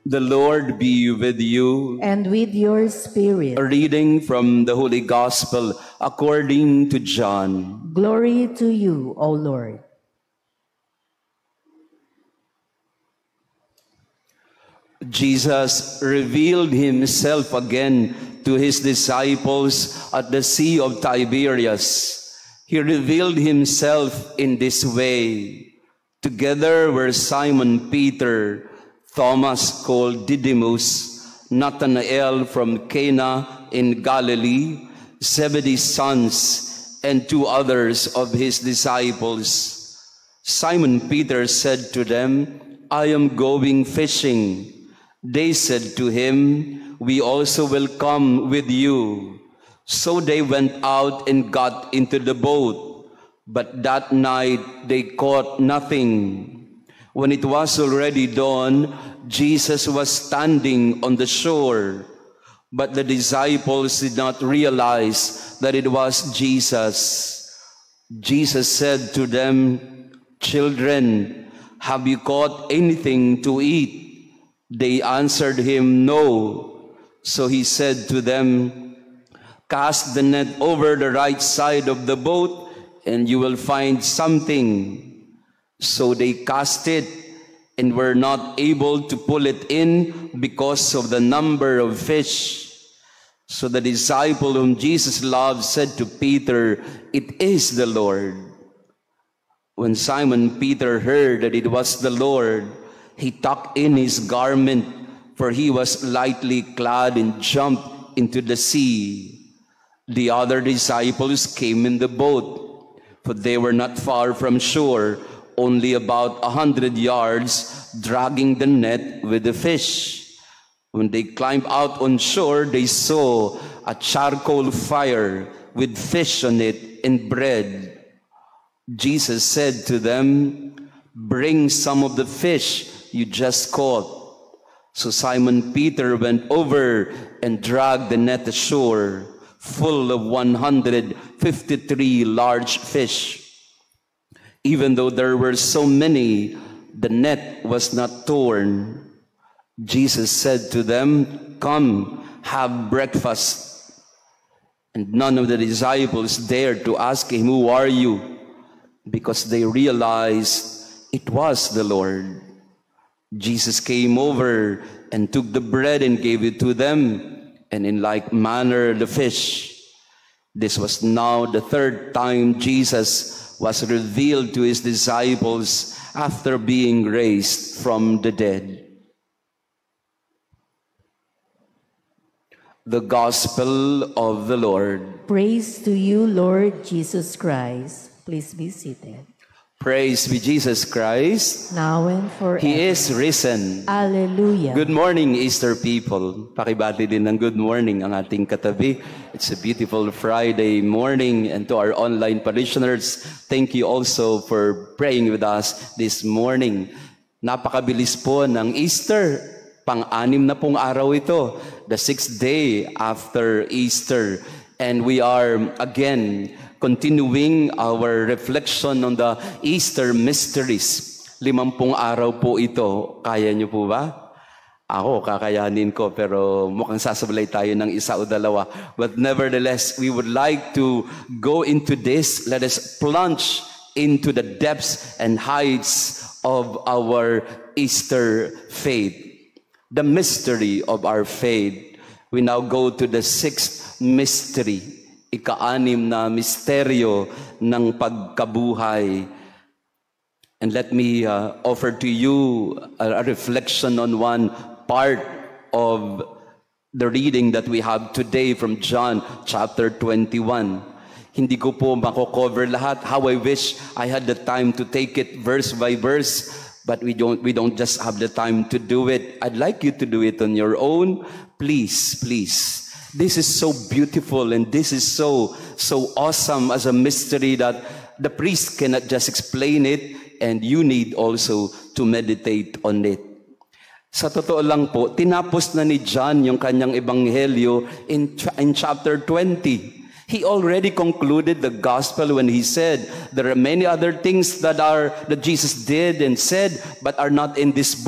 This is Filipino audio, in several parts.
The Lord be with you. And with your spirit. A reading from the Holy Gospel according to John. Glory to you, O Lord. Jesus revealed himself again to his disciples at the Sea of Tiberias. He revealed himself in this way. Together were Simon Peter, Thomas called Didymus, Nathanael from Cana in Galilee, Zebedee's sons, and 2 others of his disciples. Simon Peter said to them, "I am going fishing." They said to him, "We also will come with you." So they went out and got into the boat, but that night they caught nothing. When it was already dawn, Jesus was standing on the shore, but the disciples did not realize that it was Jesus. Jesus said to them, "Children, have you caught anything to eat?" They answered him, "No." So he said to them, "Cast the net over the right side of the boat, and you will find something." So they cast it, and were not able to pull it in because of the number of fish. So the disciple whom Jesus loved said to Peter, "It is the Lord." When Simon Peter heard that it was the Lord, he tucked in his garment, for he was lightly clad, and jumped into the sea. The other disciples came in the boat, for they were not far from shore, only about 100 yards, dragging the net with the fish. When they climbed out on shore, they saw a charcoal fire with fish on it and bread. Jesus said to them, "Bring some of the fish you just caught." So Simon Peter went over and dragged the net ashore, full of 153 large fish. Even though there were so many, the net was not torn. Jesus said to them, "Come, have breakfast." And none of the disciples dared to ask him, "Who are you?" because they realized it was the Lord. Jesus came over and took the bread and gave it to them, and in like manner the fish. This was now the 3rd time Jesus was revealed to his disciples after being raised from the dead. The Gospel of the Lord. Praise to you, Lord Jesus Christ. Please be seated. Praise be Jesus Christ. Now and forever. He is risen. Alleluia. Good morning, Easter people. Pakibati din ng good morning ang ating katabi. It's a beautiful Friday morning. And to our online parishioners, thank you also for praying with us this morning. Napakabilis po ng Easter. Pang-6 na pong araw ito. The 6th day after Easter. And we are again continuing our reflection on the Easter mysteries. 50 araw po ito. Kaya niyo po ba? Ako, kakayanin ko, pero mukhang sasablay tayo ng 1 o 2. But nevertheless, we would like to go into this. Let us plunge into the depths and heights of our Easter faith. The mystery of our faith. We now go to the 6th mystery. Ika-6 na misteryo ng pagkabuhay. And let me offer to you a reflection on one part of the reading that we have today from John chapter 21. Hindi ko po mako-cover lahat. How I wish I had the time to take it verse by verse, but we don't just have the time to do it. I'd like you to do it on your own. Please, please. This is so beautiful, and this is so awesome as a mystery that the priest cannot just explain it, and you need also to meditate on it. Sa totoo lang po, tinapos na ni John yung kanyang ebanghelyo in chapter 20. He already concluded the gospel when he said there are many other things that Jesus did and said but are not in this book.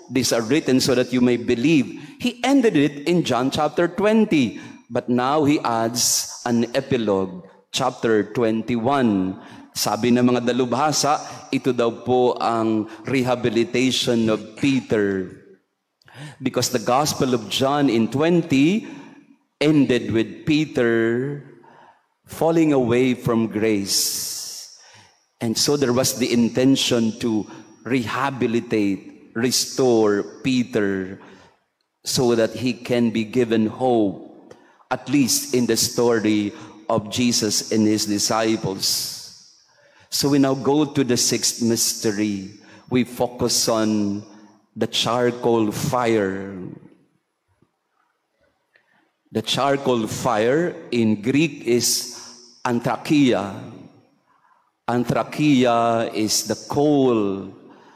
these are written so that you may believe. He ended it in John chapter 20. But now he adds an epilogue, chapter 21. Sabi ng mga dalubhasa, ito daw po ang rehabilitation of Peter. Because the Gospel of John in 20 ended with Peter falling away from grace. And so there was the intention to rehabilitate, restore Peter so that he can be given hope, at least in the story of Jesus and his disciples. So we now go to the sixth mystery. We focus on the charcoal fire. The charcoal fire in Greek is anthrakia. Anthrakia is the coal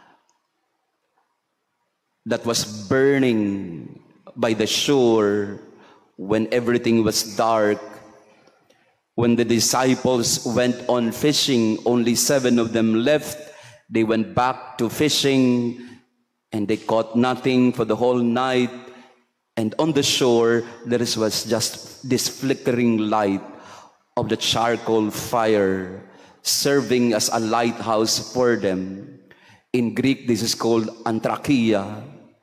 that was burning by the shore when everything was dark. When the disciples went on fishing, only 7 of them left. They went back to fishing and they caught nothing for the whole night. And on the shore, there was just this flickering light of the charcoal fire serving as a lighthouse for them. In Greek, this is called anthrakia.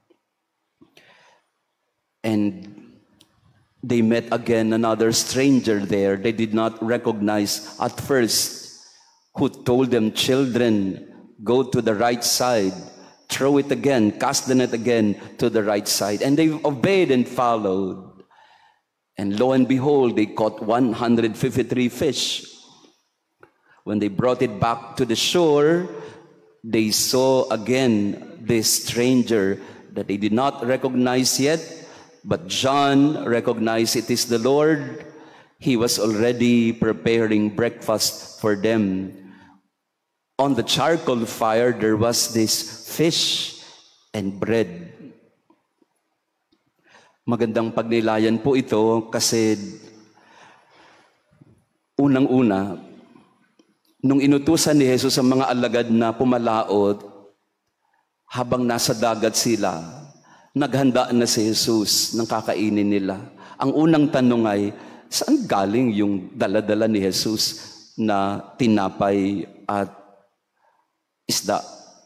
And they met again another stranger there. They did not recognize at first, who told them, "Children, go to the right side, throw it again, cast the net again to the right side." And they obeyed and followed. And lo and behold, they caught 153 fish. When they brought it back to the shore, they saw again this stranger that they did not recognize yet. But John recognized it is the Lord. He was already preparing breakfast for them. On the charcoal fire, there was this fish and bread. Magandang pagnilayan po ito kasi unang-una, nung inutusan ni Jesus ang mga alagad na pumalaot, habang nasa dagat sila, naghanda na si Jesus ng kakainin nila. Ang unang tanong ay, saan galing yung dala-dala ni Jesus na tinapay at isda?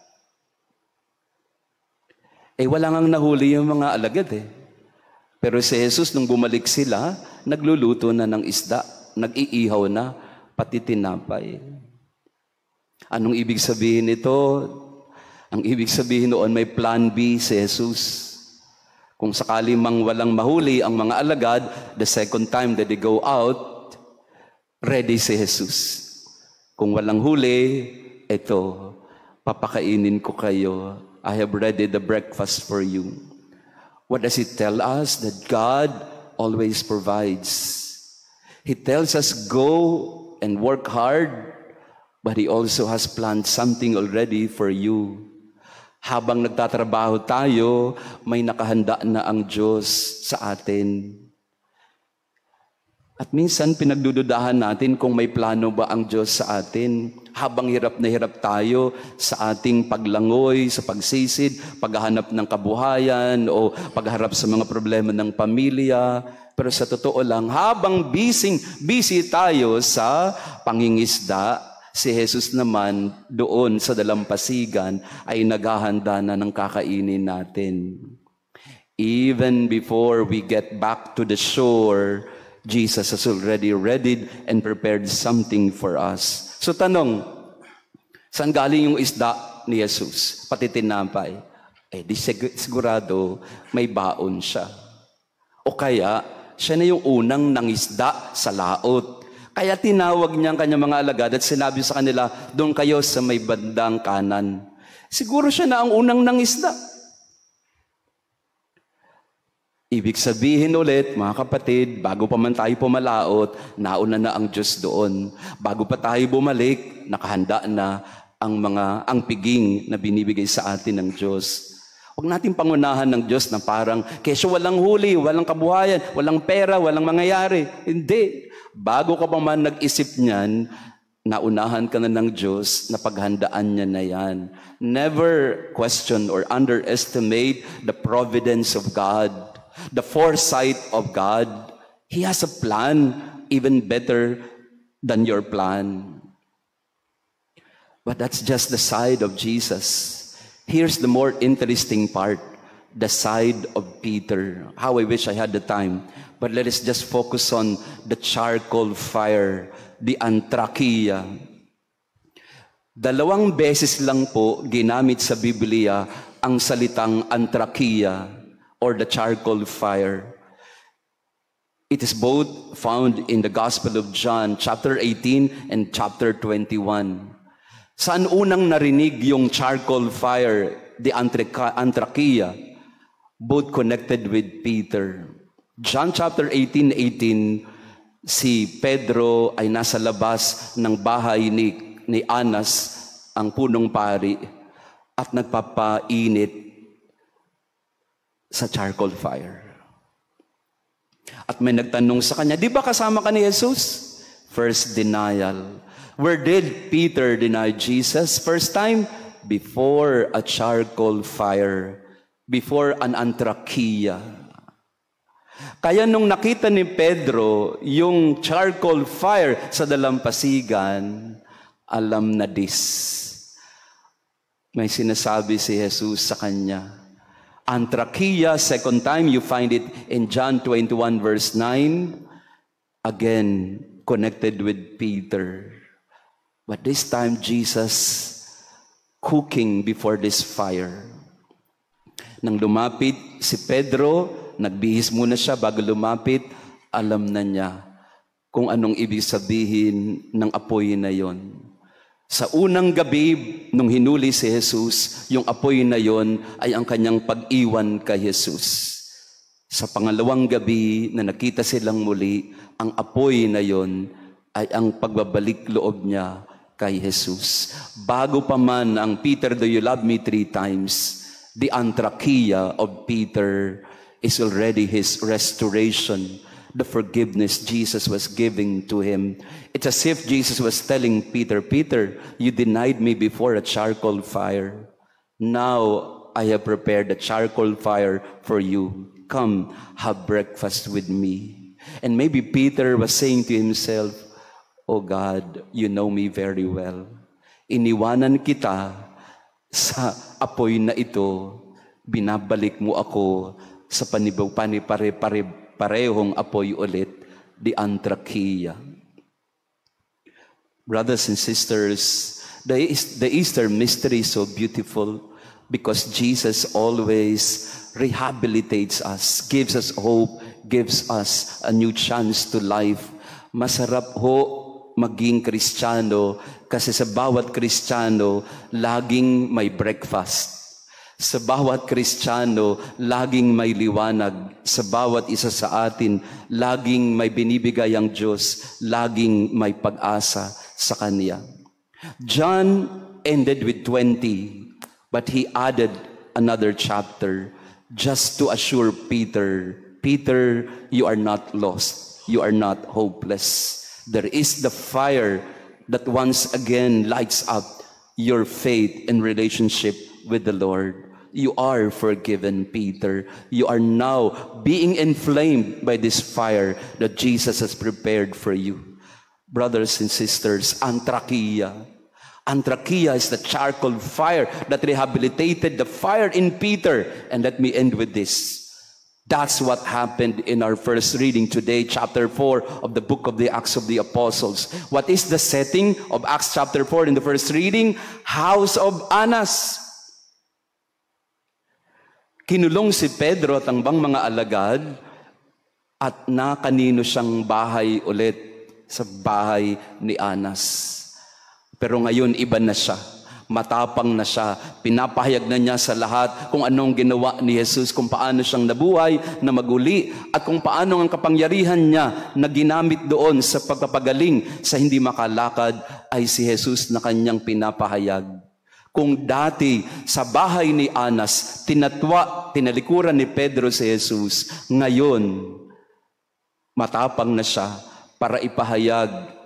Wala ngang nahuli yung mga alagad Pero si Jesus, nung bumalik sila, nagluluto na ng isda, nag-iihaw na, pati tinapay. Anong ibig sabihin nito? Ang ibig sabihin noon, may plan B si Jesus. Kung sakali mang walang mahuli ang mga alagad, the second time that they go out, ready si Jesus. Kung walang huli, ito, papakainin ko kayo. I have ready the breakfast for you. What does it tell us? That God always provides. He tells us, go and work hard, but He also has planned something already for you. Habang nagtatrabaho tayo, may nakahanda na ang Diyos sa atin. At minsan pinagdududahan natin kung may plano ba ang Diyos sa atin. Habang hirap na hirap tayo sa ating paglangoy, sa pagsisid, paghahanap ng kabuhayan, o pagharap sa mga problema ng pamilya. Pero sa totoo lang, habang busy tayo sa pangingisda, si Jesus naman doon sa dalampasigan ay naghahanda na ng kakainin natin. Even before we get back to the shore, Jesus has already readied and prepared something for us. So tanong, saan galing yung isda ni Jesus? Pati tinapay. Di sigurado may baon siya. O kaya, siya na yung unang nangisda sa laot. Kaya tinawag niya ang kanyang mga alagad at sinabi sa kanila, doon kayo sa may bandang kanan. Siguro siya na ang unang nangisda. Ibig sabihin ulit, mga kapatid, bago pa man tayo pumalaot, nauna na ang Diyos doon. Bago pa tayo bumalik, nakahanda na ang piging na binibigay sa atin ng Diyos. Huwag natin pangunahan ng Diyos na parang, kesyo walang huli, walang kabuhayan, walang pera, walang mangyayari. Hindi. Bago ka pa man nag-isip niyan, naunahan ka na ng Diyos, napaghandaan niya na yan. Never question or underestimate the providence of God, the foresight of God. He has a plan even better than your plan. But that's just the side of Jesus. Here's the more interesting part, the side of Peter. How I wish I had the time. But let us just focus on the charcoal fire, the anthrakia. 2 beses lang po ginamit sa Biblia ang salitang anthrakia or the charcoal fire. It is both found in the Gospel of John, chapter 18 and chapter 21. Saan unang narinig yung charcoal fire, the anthrakia? Both connected with Peter. John chapter 18:18, si Pedro ay nasa labas ng bahay ni Anas, ang punong pari, at nagpapainit sa charcoal fire. At may nagtanong sa kanya, di ba kasama ka ni Jesus? First denial. Where did Peter deny Jesus? First time, before a charcoal fire, before an anthrakia. Kaya nung nakita ni Pedro yung charcoal fire sa dalampasigan, alam na this. May sinasabi si Jesus sa kanya. Anthrakia, second time, you find it in John 21 verse 9. Again, connected with Peter. But this time, Jesus cooking before this fire. Nang lumapit si Pedro, nagbihis muna siya bago lumapit, alam na niya kung anong ibig sabihin ng apoy na yon. Sa unang gabi, nung hinuli si Jesus, yung apoy na yon ay ang kanyang pag-iwan kay Jesus. Sa pangalawang gabi na nakita silang muli, ang apoy na yon ay ang pagbabalik loob niya kay Jesus. Bago pa man ang Peter, do you love me 3 times, the anthrakia of Peter is already his restoration, the forgiveness Jesus was giving to him. It's as if Jesus was telling Peter, Peter, you denied me before a charcoal fire. Now I have prepared a charcoal fire for you. Come, have breakfast with me. And maybe Peter was saying to himself, oh God, you know me very well. Iniwanan kita sa apoy na ito, binabalik mo ako sa parehong apoy ulit, the anthrakia. Brothers and sisters, the Easter mystery is so beautiful because Jesus always rehabilitates us, gives us hope, gives us a new chance to life. Masarap ho maging Kristiyano kasi sa bawat Kristiyano, laging may breakfast. Sa bawat Kristiyano, laging may liwanag. Sa bawat isa sa atin, laging may binibigay ang Diyos, laging may pag-asa sa Kanya. John ended with 20, but he added another chapter just to assure Peter, Peter, you are not lost. You are not hopeless. There is the fire that once again lights up your faith and relationship with the Lord. You are forgiven, Peter. You are now being inflamed by this fire that Jesus has prepared for you. Brothers and sisters, anthrakia. Anthrakia is the charcoal fire that rehabilitated the fire in Peter. And let me end with this. That's what happened in our first reading today, chapter 4 of the book of the Acts of the Apostles. What is the setting of Acts chapter 4 in the first reading? House of Annas. Kinulong si Pedro at ang bang mga alagad at nakanino siyang bahay ulit sa bahay ni Anas. Pero ngayon iba na siya. Matapang na siya. Pinapahayag na niya sa lahat kung anong ginawa ni Jesus, kung paano siyang nabuhay na maguli, at kung paano ang kapangyarihan niya na ginamit doon sa pagpapagaling sa hindi makalakad ay si Jesus na kanyang pinapahayag. Kung dati sa bahay ni Anas, tinalikuran ni Pedro si Jesus, ngayon matapang na siya para ipahayag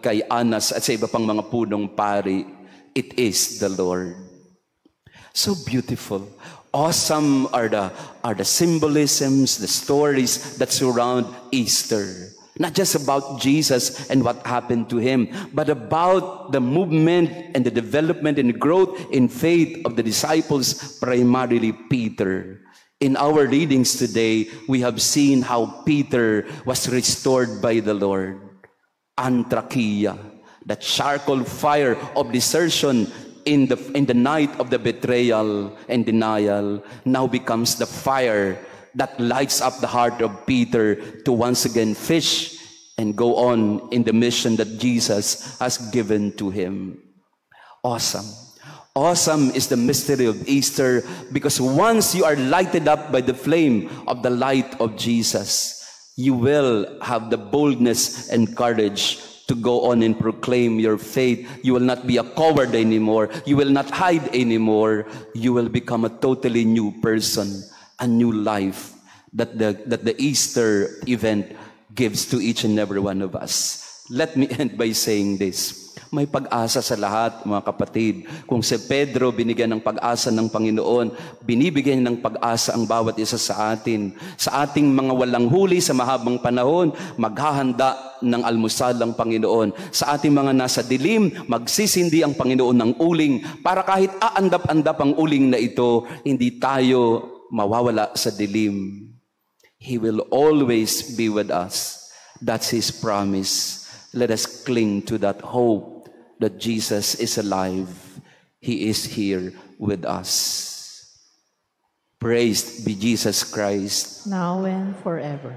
kay Anas at sa iba pang mga punong pari, it is the Lord. So beautiful. Awesome are the symbolisms, the stories that surround Easter. Not just about Jesus and what happened to him, but about the movement and the development and growth in faith of the disciples, primarily Peter. In our readings today, we have seen how Peter was restored by the Lord. Antrakia, that charcoal fire of desertion in the night of the betrayal and denial, now becomes the fire that lights up the heart of Peter to once again fish and go on in the mission that Jesus has given to him. Awesome. Awesome is the mystery of Easter, because once you are lighted up by the flame of the light of Jesus, you will have the boldness and courage to go on and proclaim your faith. You will not be a coward anymore. You will not hide anymore. You will become a totally new person, a new life that the Easter event gives to each and every one of us. Let me end by saying this. May pag-asa sa lahat, mga kapatid. Kung si Pedro binigyan ng pag-asa ng Panginoon, binibigyan ng pag-asa ang bawat isa sa atin. Sa ating mga walang huli sa mahabang panahon, maghahanda ng almusal ang Panginoon. Sa ating mga nasa dilim, magsisindi ang Panginoon ng uling para kahit aandap-andap ang uling na ito, hindi tayo mawawala sa dilim. He will always be with us. That's His promise. Let us cling to that hope that Jesus is alive. He is here with us. Praised be Jesus Christ, now and forever.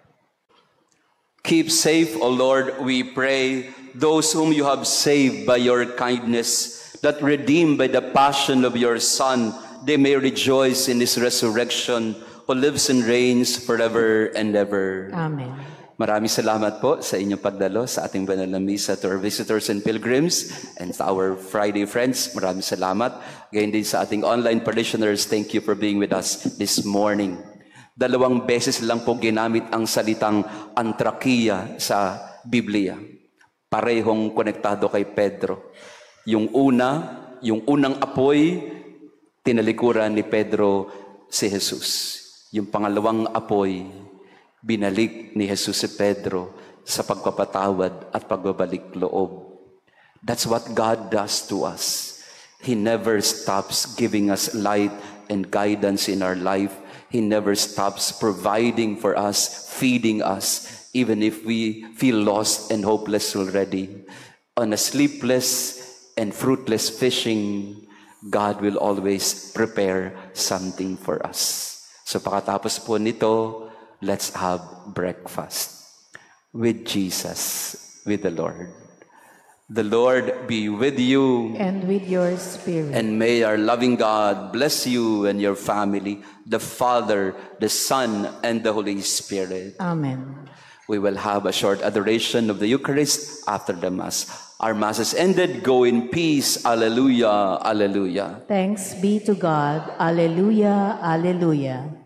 Keep safe, O Lord, we pray, those whom you have saved by your kindness, that redeemed by the passion of your Son, they may rejoice in his resurrection, who lives and reigns forever and ever. Amen. Maraming salamat po sa inyong pagdalo sa ating banal na misa. To our visitors and pilgrims and to our Friday friends, maraming salamat. Gayon din sa ating online parishioners, thank you for being with us this morning. 2 beses lang po ginamit ang salitang antrakia sa Biblia. Parehong konektado kay Pedro. Yung unang apoy, tinalikuran ni Pedro si Jesus. Yung pangalawang apoy, binalik ni Jesus si Pedro sa pagpapatawad at pagbabalik loob. That's what God does to us. He never stops giving us light and guidance in our life. He never stops providing for us, feeding us, even if we feel lost and hopeless already. On a sleepless and fruitless fishing, God will always prepare something for us. So pagkatapos po nito, let's have breakfast with Jesus, with the Lord. The Lord be with you. And with your spirit. And may our loving God bless you and your family, the Father, the Son, and the Holy Spirit. Amen. We will have a short adoration of the Eucharist after the Mass. Our Mass is ended. Go in peace. Alleluia, alleluia. Thanks be to God. Alleluia, alleluia.